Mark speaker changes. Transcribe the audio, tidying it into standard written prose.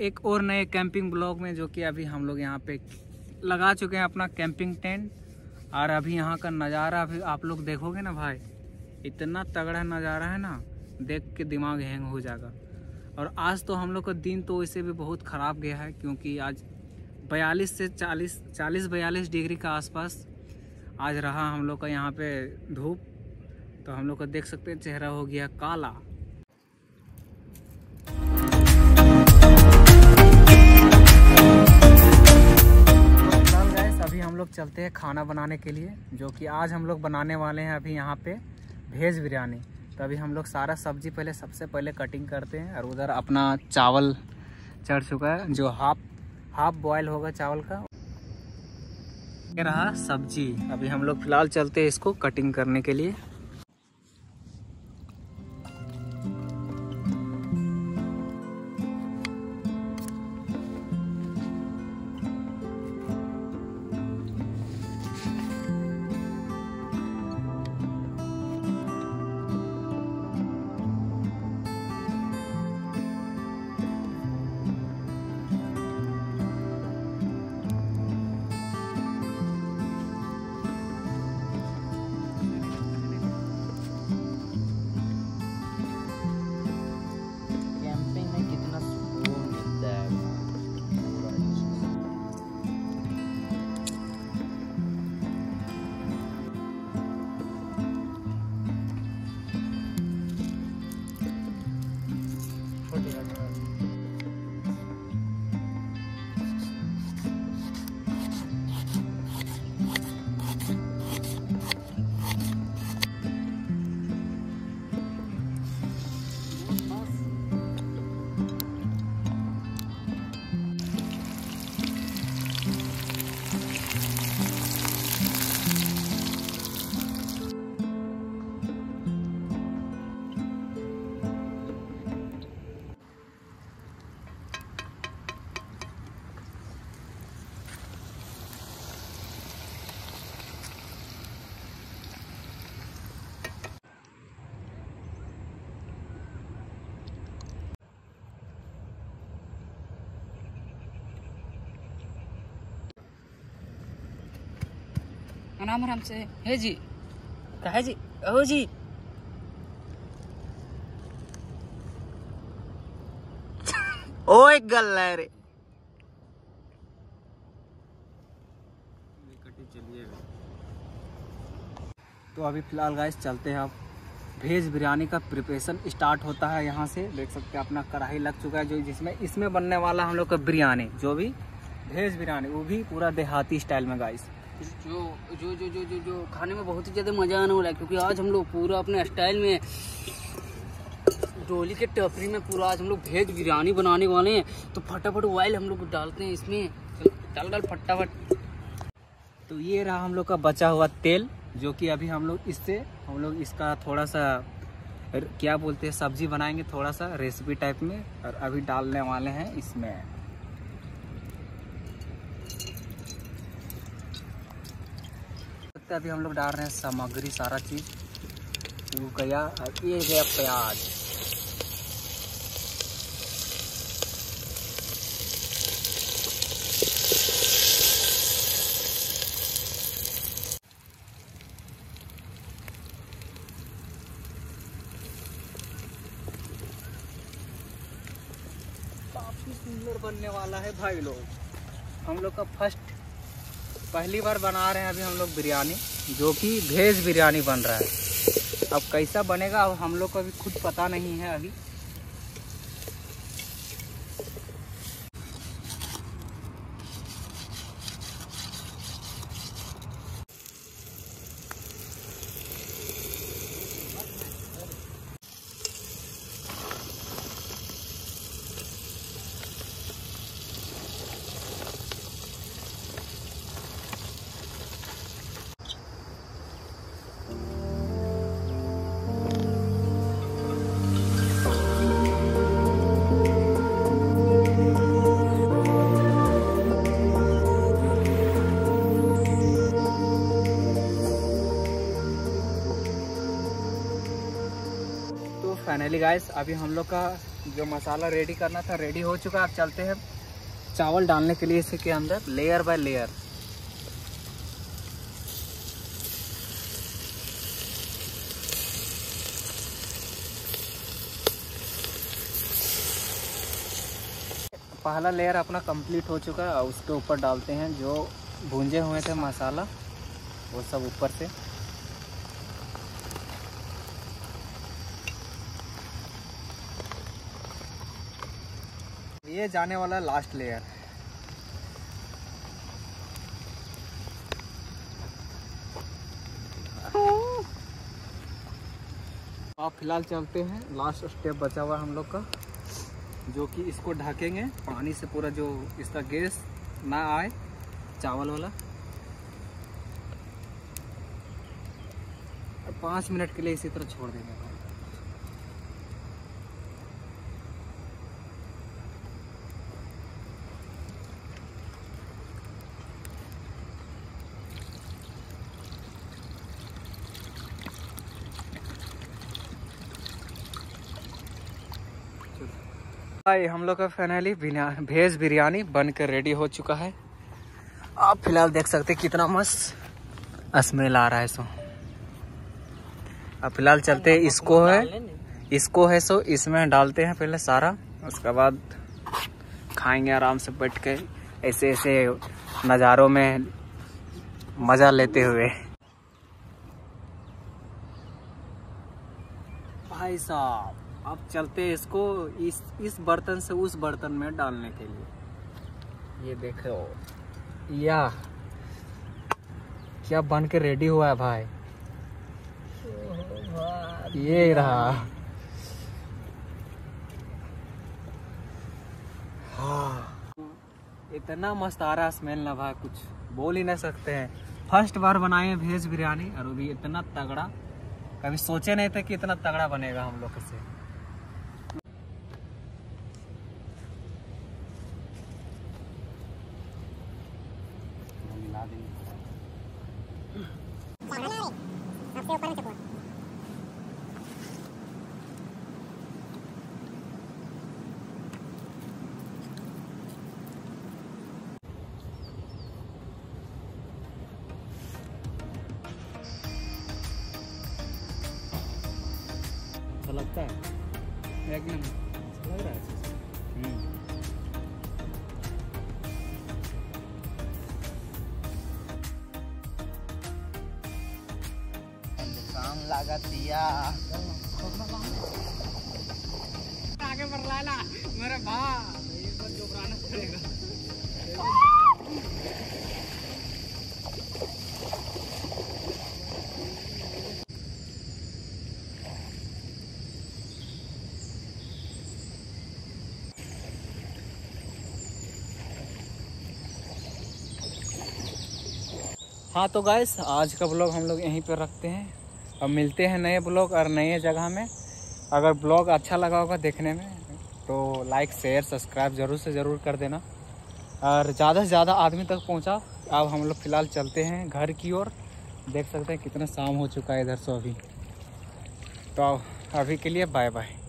Speaker 1: एक और नए कैंपिंग ब्लॉग में, जो कि अभी हम लोग यहाँ पे लगा चुके हैं अपना कैंपिंग टेंट। और अभी यहाँ का नज़ारा अभी आप लोग देखोगे ना भाई, इतना तगड़ा नज़ारा है ना, देख के दिमाग हैंग हो जाएगा। और आज तो हम लोग का दिन तो वैसे भी बहुत ख़राब गया है, क्योंकि आज 42 से 40-42 डिग्री का आसपास आज रहा हम लोग का यहाँ पे धूप। तो हम लोग का देख सकते हैं चेहरा हो गया काला। अभी हम लोग चलते हैं खाना बनाने के लिए, जो कि आज हम लोग बनाने वाले हैं अभी यहाँ पे वेज बिरयानी। तो अभी हम लोग सारा सब्जी सबसे पहले कटिंग करते हैं। और उधर अपना चावल चढ़ चुका है, जो हाफ बॉयल होगा चावल का। ये रहा सब्जी। अभी हम लोग फिलहाल चलते हैं इसको कटिंग करने के लिए।
Speaker 2: नाम आराम से है जी, कहा जी, ओ जी।
Speaker 1: ओए गल्ला रे। तो अभी फिलहाल गाइस चलते हैं। अब वेज बिरयानी का प्रिपरेशन स्टार्ट होता है। यहाँ से देख सकते हैं अपना कढ़ाई लग चुका है, जो जिसमें इसमें बनने वाला हम लोग का बिरयानी, जो भी वेज बिरयानी, वो भी पूरा देहाती स्टाइल में गाइस।
Speaker 2: जो जो जो जो जो जो खाने में बहुत ही ज़्यादा मज़ा आने वाला है, क्योंकि आज हम लोग पूरा अपने स्टाइल में डोली के टपरी में पूरा आज हम लोग वेज बिरयानी बनाने वाले हैं। तो फटाफट ऑयल हम लोग डालते हैं इसमें, डाल फटाफट।
Speaker 1: तो ये रहा हम लोग का बचा हुआ तेल, जो कि अभी हम लोग इसका थोड़ा सा क्या बोलते हैं, सब्जी बनाएंगे थोड़ा सा रेसिपी टाइप में। और अभी डालने वाले हैं इसमें। अभी हम लोग डाल रहे हैं सामग्री, सारा चीज गया। और ये गया प्याज। काफी सुंदर बनने वाला है भाई लोग। हम लोग का पहली बार बना रहे हैं अभी हम लोग बिरयानी, जो कि वेज बिरयानी बन रहा है। अब कैसा बनेगा अब हम लोग को अभी खुद पता नहीं है अभी। फाइनली गाइस अभी हम लोग का जो मसाला रेडी करना था रेडी हो चुका है। अब चलते हैं चावल डालने के लिए इसके अंदर लेयर बाय लेयर। पहला लेयर अपना कंप्लीट हो चुका है। उसके ऊपर डालते हैं जो भूंजे हुए थे मसाला, वो सब ऊपर से। ये जाने वाला लास्ट लेयर। अब फिलहाल चलते हैं, लास्ट स्टेप बचा हुआ हम लोग का, जो कि इसको ढकेंगे पानी से पूरा, जो इसका गैस ना आए चावल वाला। 5 मिनट के लिए इसी तरह छोड़ देंगे। भाई हम लोग का फाइनली भेज बिरयानी बनकर रेडी हो चुका है। आप फिलहाल देख सकते हैं कितना मस्त स्मेल आ रहा है। सो अब फिलहाल चलते हैं, इसको है सो इसमें डालते हैं पहले सारा, उसके बाद खाएंगे आराम से बैठ के ऐसे ऐसे नज़ारों में मज़ा लेते हुए। भाई साहब अब चलते हैं इसको इस बर्तन से उस बर्तन में डालने के लिए। ये देखो या क्या बन के रेडी हुआ है भाई। ये रहा। हाँ, इतना मस्त आ रहा स्मेल ना भाई, कुछ बोल ही नहीं सकते हैं। फर्स्ट बार बनाए हैं वेज बिरयानी, और वो भी इतना तगड़ा। कभी सोचे नहीं थे कि इतना तगड़ा बनेगा हम लोग से। लगता है एकदम लग रहा है। काम लगा दिया आगे बढ़ लाला मेरे भाई, ये तो जोबराना पड़ेगा। हाँ तो गाइस आज का ब्लॉग हम लोग यहीं पर रखते हैं। अब मिलते हैं नए ब्लॉग और नए जगह में। अगर ब्लॉग अच्छा लगा होगा देखने में तो लाइक शेयर सब्सक्राइब ज़रूर से ज़रूर कर देना, और ज़्यादा से ज़्यादा आदमी तक पहुँचा। अब हम लोग फ़िलहाल चलते हैं घर की ओर। देख सकते हैं कितना शाम हो चुका है इधर से अभी। तो अभी के लिए बाय बाय।